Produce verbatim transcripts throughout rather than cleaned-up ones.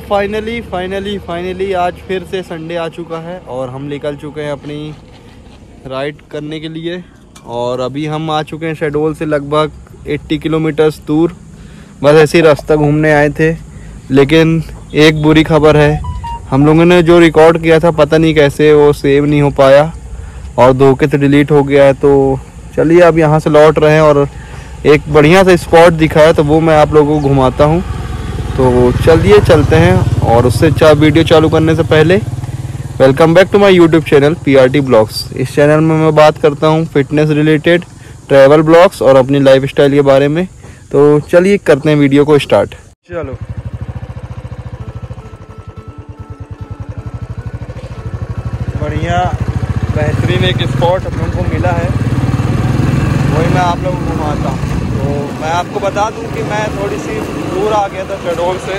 Finally finally finally आज फिर से संडे आ चुका है और हम निकल चुके हैं अपनी राइड करने के लिए। और अभी हम आ चुके हैं शहडोल से लगभग अस्सी किलोमीटर्स दूर। बस ऐसे ही रास्ता घूमने आए थे, लेकिन एक बुरी खबर है, हम लोगों ने जो रिकॉर्ड किया था पता नहीं कैसे वो सेव नहीं हो पाया और धोखे से डिलीट हो गया है। तो चलिए अब यहाँ से लौट रहे हैं और एक बढ़िया सा स्पॉट दिखा है तो वो मैं आप लोगों को घुमाता हूँ। तो चलिए चलते हैं। और उससे चा वीडियो चालू करने से पहले welcome back to my YouTube channel P R T blogs. इस चैनल में मैं बात करता हूँ फिटनेस रिलेटेड, ट्रैवल ब्लॉग्स और अपनी लाइफस्टाइल के बारे में। तो चलिए करते हैं वीडियो को स्टार्ट। चलो बढ़िया बेहतरीन एक स्पॉट हम लोगों को मिला है, वही मैं आप लोगों को घुमाता हूँ। तो मैं आपको बता दूं कि मैं थोड़ी सी दूर आ गया था शहडोल से।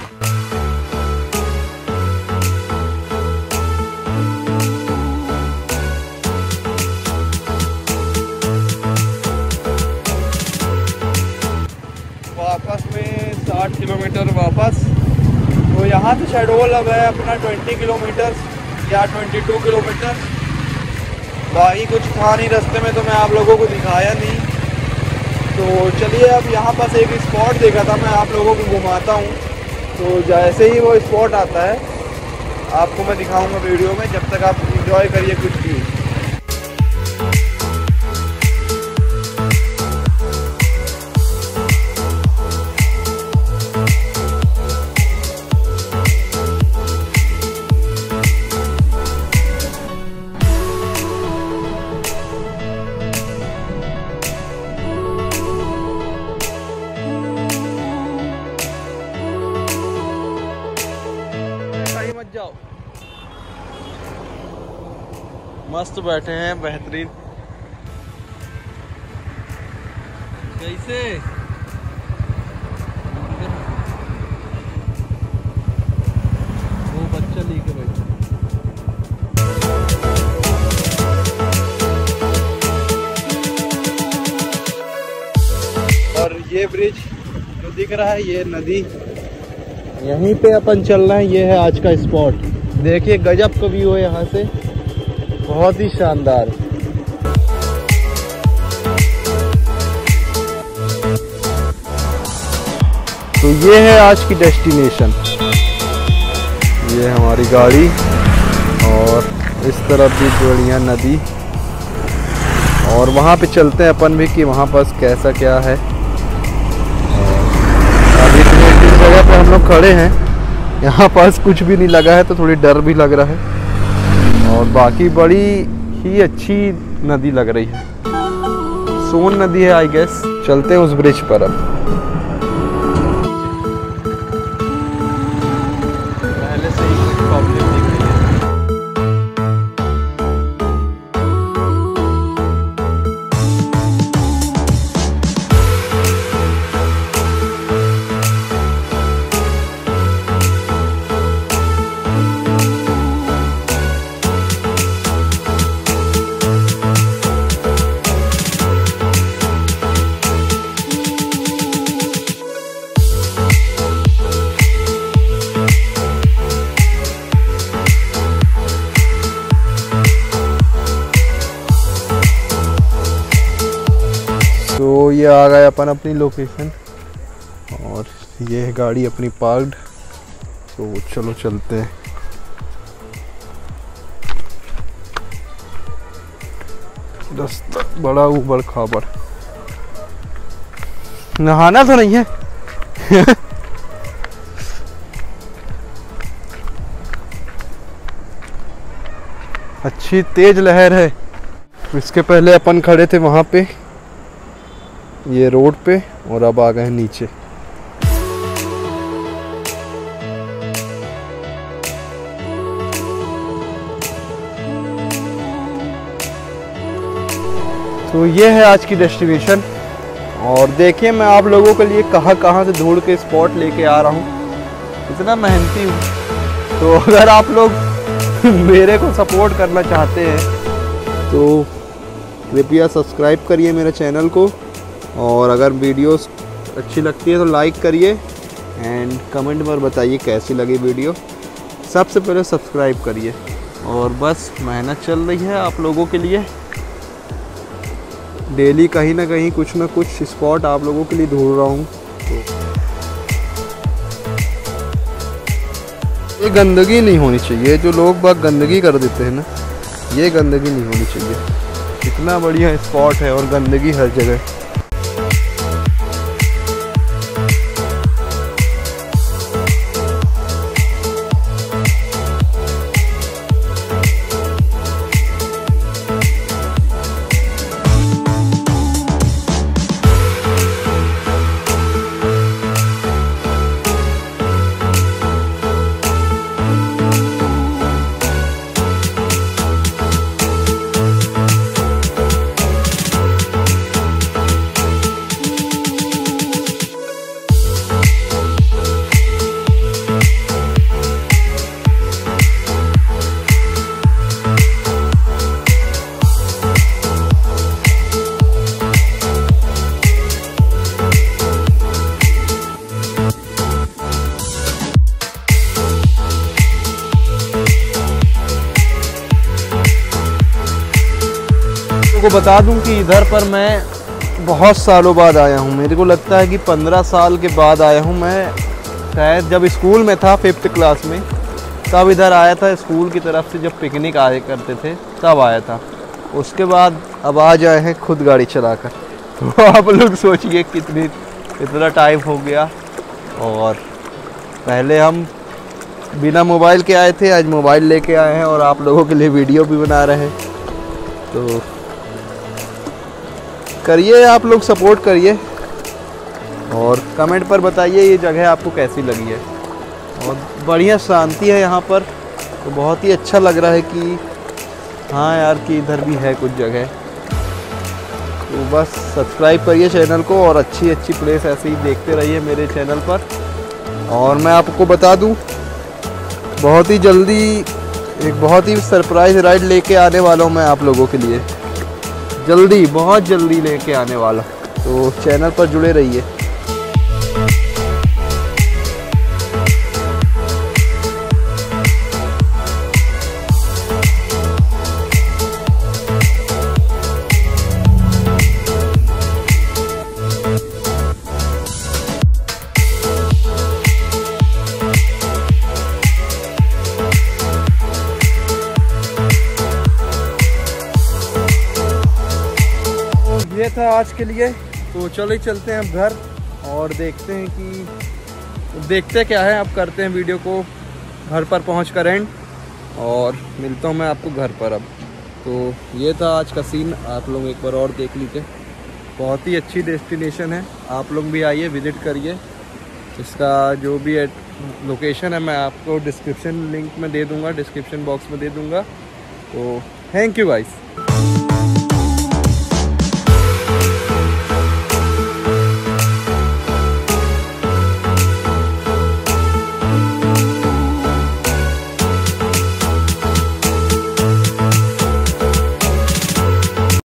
वापस में साठ किलोमीटर वापस। तो यहाँ से शहडोल अब है अपना बीस किलोमीटर या बाईस किलोमीटर। बाकी कुछ था नहीं रास्ते में तो मैं आप लोगों को दिखाया नहीं। तो चलिए अब यहाँ पास एक स्पॉट देखा था, मैं आप लोगों को घुमाता हूँ। तो जैसे ही वो स्पॉट आता है आपको मैं दिखाऊंगा वीडियो में, जब तक आप एंजॉय करिए कुछ भी। जाओ, मस्त बैठे हैं बेहतरीन। कैसे वो बच्चा लेके बैठा। और ये ब्रिज जो दिख रहा है ये नदी, यहीं पे अपन चल रहे हैं। ये है आज का स्पॉट। देखिए गजब का व्यू है यहाँ से, बहुत ही शानदार। तो ये है आज की डेस्टिनेशन। ये हमारी गाड़ी और इस तरफ भी बढ़िया नदी। और वहाँ पे चलते हैं अपन भी कि वहाँ पास कैसा क्या है। जगह पे हम लोग खड़े हैं, यहाँ पास कुछ भी नहीं लगा है तो थोड़ी डर भी लग रहा है। और बाकी बड़ी ही अच्छी नदी लग रही है, सोन नदी है आई गेस। चलते हैं उस ब्रिज पर अब। पहले से ही कुछ प्रॉब्लम दिख रही है। तो ये आ गए अपन अपनी लोकेशन और ये है गाड़ी अपनी पार्क्ड। तो चलो चलते हैं। रास्ता बड़ा ऊबड़ खाबड़, नहाना तो नहीं है। अच्छी तेज लहर है। इसके पहले अपन खड़े थे वहां पे ये रोड पे और अब आ गए नीचे। तो ये है आज की डेस्टिनेशन। और देखिए मैं आप लोगों के लिए कहाँ कहाँ से ढूंढ के स्पॉट लेके आ रहा हूँ, इतना मेहनती हूँ। तो अगर आप लोग मेरे को सपोर्ट करना चाहते हैं तो कृपया सब्सक्राइब करिए मेरे चैनल को, और अगर वीडियोस अच्छी लगती है तो लाइक करिए एंड कमेंट पर बताइए कैसी लगी वीडियो। सबसे पहले सब्सक्राइब करिए। और बस मेहनत चल रही है आप लोगों के लिए। डेली कहीं ना कहीं कुछ ना कुछ स्पॉट आप लोगों के लिए ढूंढ रहा हूँ। ये गंदगी नहीं होनी चाहिए, जो लोग बाग गंदगी कर देते हैं ना, ये गंदगी नहीं होनी चाहिए। इतना बढ़िया स्पॉट है और गंदगी हर जगह। को बता दूं कि इधर पर मैं बहुत सालों बाद आया हूं। मेरे को लगता है कि पंद्रह साल के बाद आया हूं। मैं शायद जब स्कूल में था फिफ्थ क्लास में, तब इधर आया था। स्कूल की तरफ से जब पिकनिक आया करते थे तब आया था। उसके बाद अब आज आए हैं खुद गाड़ी चलाकर। तो आप लोग सोचिए कितनी कितना टाइम हो गया। और पहले हम बिना मोबाइल के आए थे, आज मोबाइल लेके आए हैं और आप लोगों के लिए वीडियो भी बना रहे हैं। तो करिए, आप लोग सपोर्ट करिए और कमेंट पर बताइए ये जगह आपको कैसी लगी है। और बढ़िया शांति है यहाँ पर, तो बहुत ही अच्छा लग रहा है कि हाँ यार कि इधर भी है कुछ जगह। तो बस सब्सक्राइब करिए चैनल को और अच्छी अच्छी प्लेस ऐसे ही देखते रहिए मेरे चैनल पर। और मैं आपको बता दूँ, बहुत ही जल्दी एक बहुत ही सरप्राइज राइड लेके आने वाला हूँ मैं आप लोगों के लिए। जल्दी, बहुत जल्दी लेके आने वाला, तो चैनल पर जुड़े रहिए। ये था आज के लिए। तो चलो चलते हैं अब घर और देखते हैं कि देखते क्या है। अब करते हैं वीडियो को घर पर पहुंच कर एंड, और मिलता हूं मैं आपको घर पर अब। तो ये था आज का सीन, आप लोग एक बार और देख लीजिए। बहुत ही अच्छी डेस्टिनेशन है, आप लोग भी आइए, विज़िट करिए। इसका जो भी लोकेशन है मैं आपको डिस्क्रिप्शन लिंक में दे दूँगा, डिस्क्रिप्शन बॉक्स में दे दूँगा। तो थैंक यू गाइस।